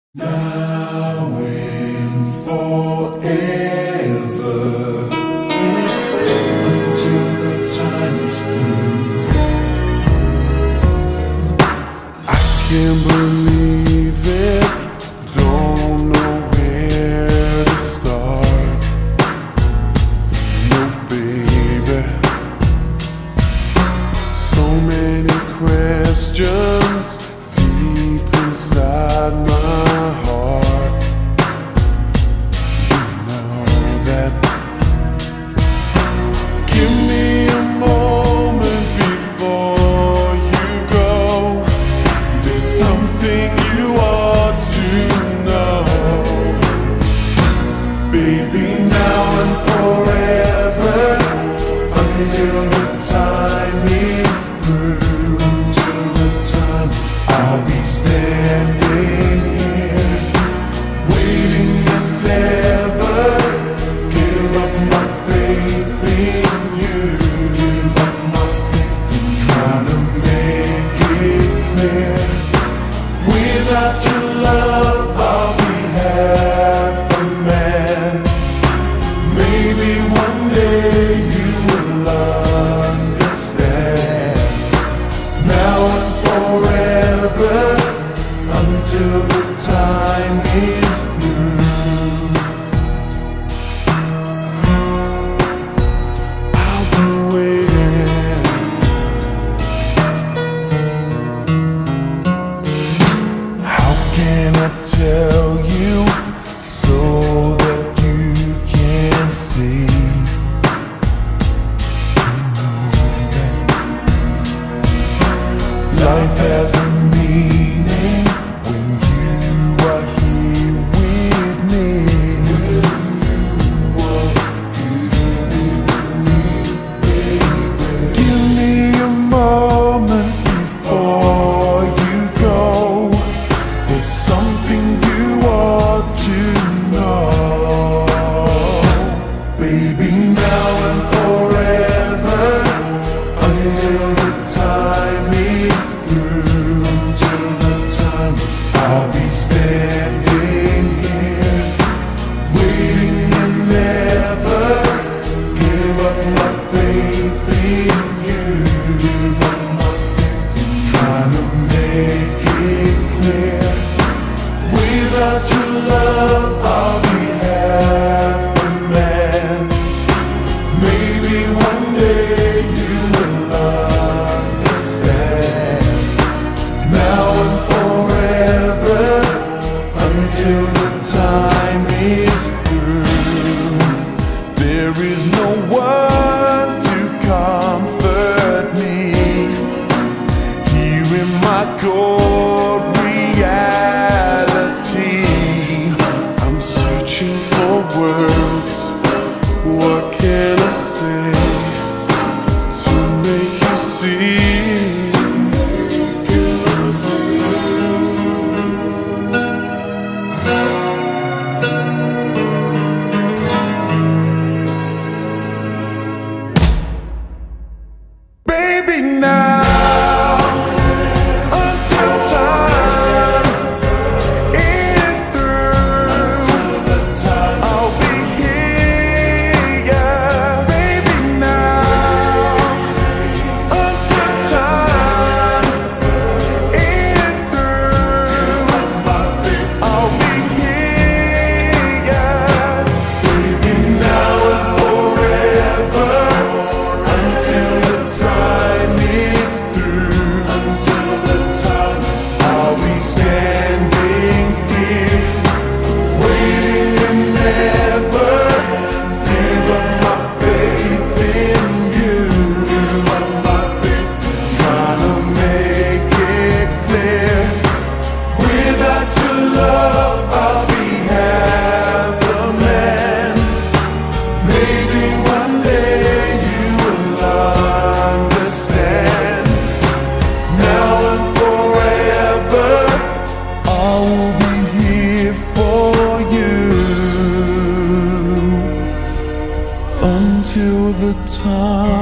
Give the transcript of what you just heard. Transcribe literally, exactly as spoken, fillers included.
Now and forever, until the time is through. I can't believe it, don't know where to start. No, baby, so many questions deep inside my heart. You know that. Give me a moment before you go. There's something you ought to know, baby. Now and forever, until the time is through. Until the time I'll be standing here, waiting and never give up my faith in you. Give up my faith in trying to make it clear. Without your love, I'll be half a man. Maybe one day you will understand. Now and forever, until the time is through. I'll be waiting. How can I tell you so that you can see? Life has a meaning when you are here with me. When you are here with me, baby. Give me a moment before you go. There's something you ought to know, baby. Now and forever, until the time is through. Until the time I'll be standing here, waiting and never give up my faith in you. Give up my faith in trying to make it clear. Without your love, I'll be half a man. Maybe one day you will understand. Now and forever, until the time is through. There is no one to comfort me here in my cold reality. I'm searching for words. What can I say to make you see? Baby, now until time is through, I'll be here, baby. Now until time is through, I'll be here, baby. Now and forever, until the time is through. Until the time I'll be standing here, waiting and never give up my faith in you. Give up my faith, trying to make it clear. Without your love, I'll be half a man. Maybe one day you will understand. Now and forever, I will be here for you. Until the time